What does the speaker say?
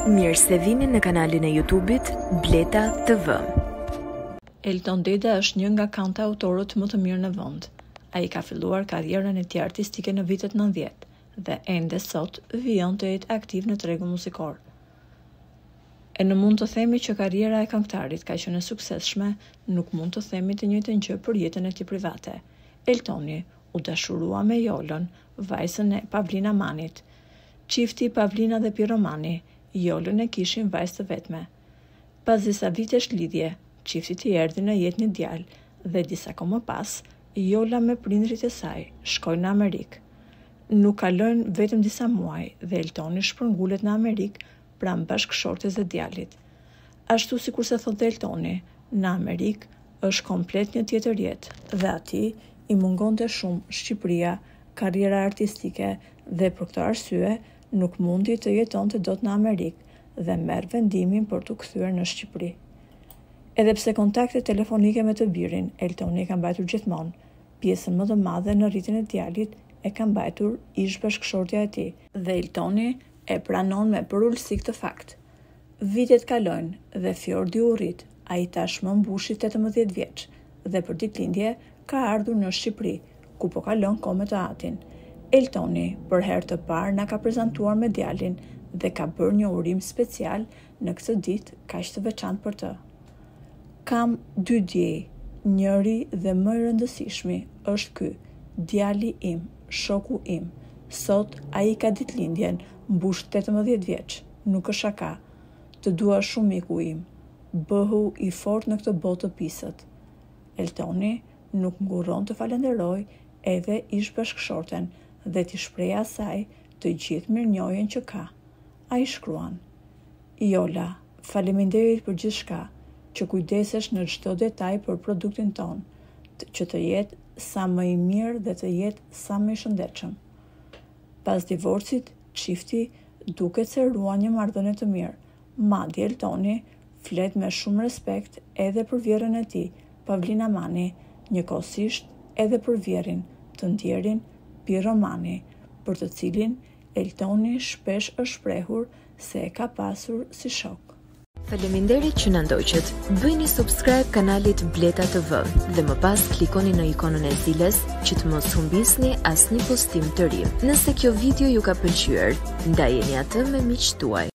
Mirë se vini në kanalin e YouTube-it Bleta TV. Elton Deda është një nga kantautorët më të mirë në vend. Ai ka filluar karrierën e tij artistike në vitet 90 dhe ende sot vijon të jetë aktiv në tregun muzikor. E në mund të themi që karriera e këngëtarit ka qenë e suksesshme, nuk mund të themi të njëjtën gjë për jetën e tij private. Eltoni u dashurua me Jolën, vajzën e Pavlina Manit. Çifti Pavlina dhe Piromani, Jolën e kishin vajzë të vetme. Pas disa vitesh lidhje, çiftit i erdhi në jetë një djalë dhe disa kohë më pas, Jola me prindrit e saj shkojnë në Amerikë. Nuk kalojnë vetëm disa muaj dhe Eltoni shpërngulet në Amerikë pranë bashkëshortes dhe djalit. Ashtu sikur se thotë Eltoni, në Amerikë është komplet një tjetër jetë dhe atij i mungonte shumë Shqipëria, karriera artistike dhe për këtë arsye nuk mundi të jetonte dot në Amerikë dhe merr vendimin për t'u kthyer në Shqipëri. Edhe pse kontakte telefonike me të birin Eltoni ka mbajtur gjithmonë, pjesën më të madhe në rritjen e djalit e ka mbajtur ish bashkëshortja e tij dhe Eltoni e pranon me përulësi këtë fakt. Vitet kalojnë dhe Fjordi u rrit, ai tashmë mbushi 18 vjeç dhe për ditëlindje ka ardhur në Shqipëri, ku po kalon kohë me të atin. Eltoni për herë të parë na ka prezantuar me djalin dhe ka bërë një urim special në këtë ditë kaq të veçantë për të. Kam 2 djej, njëri dhe më i rëndësishmi është ky, djali im, shoku im. Sot ai ka ditëlindjen, mbush 18 vjeç, nuk është shaka. Të dua shumë miku im. Bëhu i fortë në këtë botë të pisët. Eltoni nuk nguron të falenderoj edhe ish bashkëshorten dhe t'i shpreh asaj të gjithë mirënjohjen që ka. Ai shkruan: Jola, faleminderit për gjithçka, që kujdesesh në çdo detaj për produktin ton, që të jetë sa më i mirë dhe të jetë sa më i shëndetshëm. Pas divorcit, çifti duket se ruan një marrëdhënie të mirë. Madje Eltoni flet me shumë respekt edhe për vjerrën e tij, Pavlina Mani, njëkohësisht edhe për vjerrin, të ndjerin Piromani, për të cilin Eltoni shpesh është shprehur se e ka pasur si shok. Faleminderit që na ndoqët. Bëjni subscribe kanalit Bleta TV dhe më pas klikoni në ikonën e zilës që të mos humbisni asnjë postim të ri. Nëse kjo video ju ka pëlqyer, ndajeni atë me miqtë tuaj.